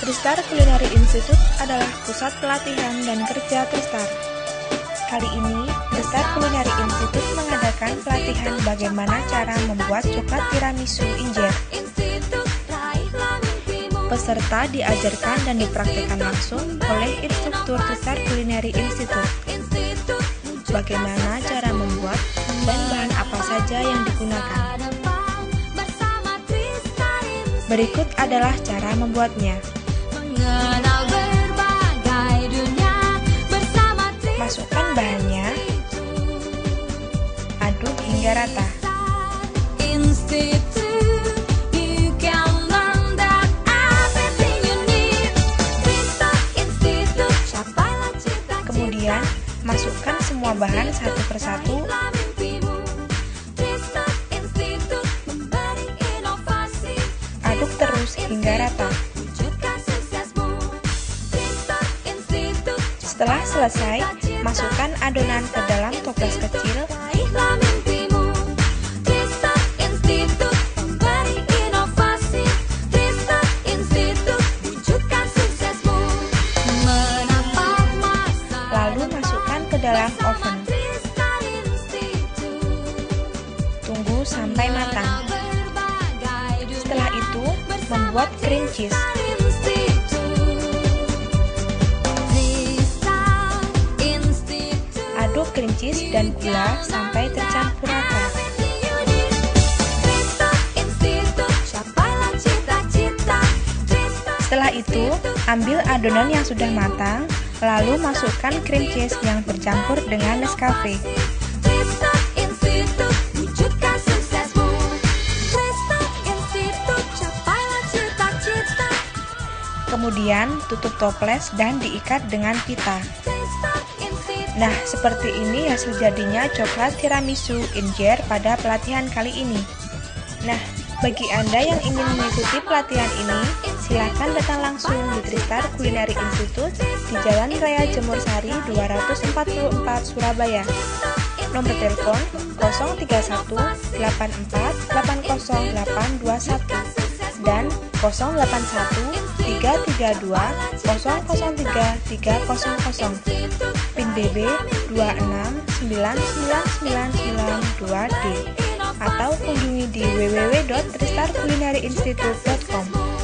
Tristar Culinary Institute adalah pusat pelatihan dan kerja Tristar. Kali ini, Tristar Culinary Institute mengadakan pelatihan bagaimana cara membuat coklat tiramisu injer. Peserta diajarkan dan dipraktikkan langsung oleh instruktur Tristar Culinary Institute. Bagaimana cara membuat dan bahan apa saja yang digunakan. Berikut adalah cara membuatnya. Masukkan bahannya, aduk hingga rata. Kemudian, masukkan semua bahan satu persatu. Aduk terus hingga rata. Setelah selesai, masukkan adonan ke dalam toples kecil. Lalu masukkan ke dalam oven. Tunggu sampai matang. Setelah itu, membuat cream cheese. Aduk cream cheese dan gula sampai tercampur rata. Setelah itu, ambil adonan yang sudah matang, lalu masukkan cream cheese yang bercampur dengan Nescafe. Kemudian, tutup toples dan diikat dengan pita. Nah, seperti ini hasil jadinya coklat tiramisu injer pada pelatihan kali ini. Nah, bagi Anda yang ingin mengikuti pelatihan ini, silakan datang langsung di Tristar Culinary Institute di Jalan Raya Jemur Sari 244 Surabaya. Nomor telepon 031 84 80 821 dan 081 332 003 300. PIN BB 2699992D atau kunjungi di www.tristarculinaryinstitute.com.